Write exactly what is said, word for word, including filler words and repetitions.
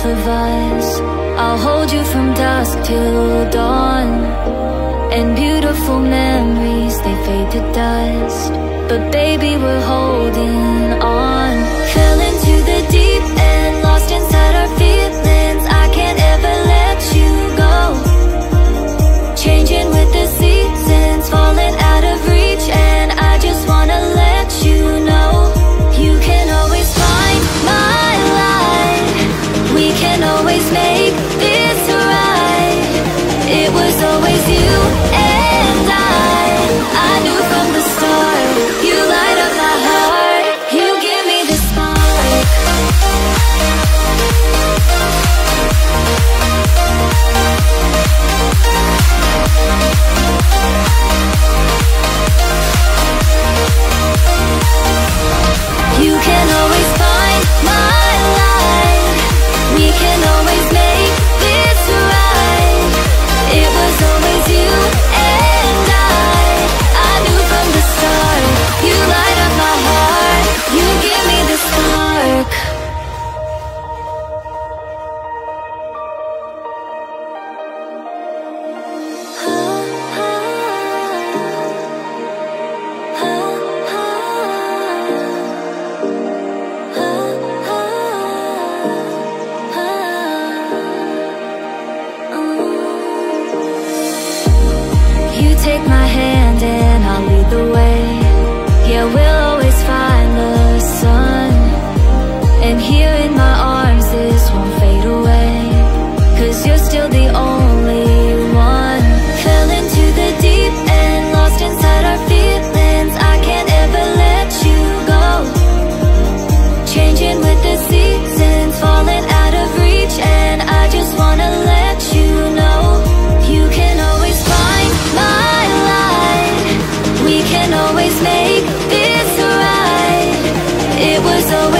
of us. I'll hold you from dusk till dawn. And beautiful memories, they fade to dust. But baby, we're holding on. Fell into the deep end, lost inside our feelings. I can't ever let you go. Changing with the seasons, falling out of reach. And I just wanna let you know, you can always find my light. We can always make this right. It was always you and I. I knew from the start, you light up my heart. You give me the spark. You can always find my light. We can always make this right. It was always you and I. I knew from the start, you light up my heart. You give me the spark. Take my hand and I'll lead the way. Yeah, we'll always find the sun. And here in my arms, this won't fade away. Cause you're still the only one. Fell into the deep end, lost inside our feelings. I can't ever let you go. Changing with the seasons, falling out of reach. And I just wanna let you know, you can always find my. We can always make this right. It was always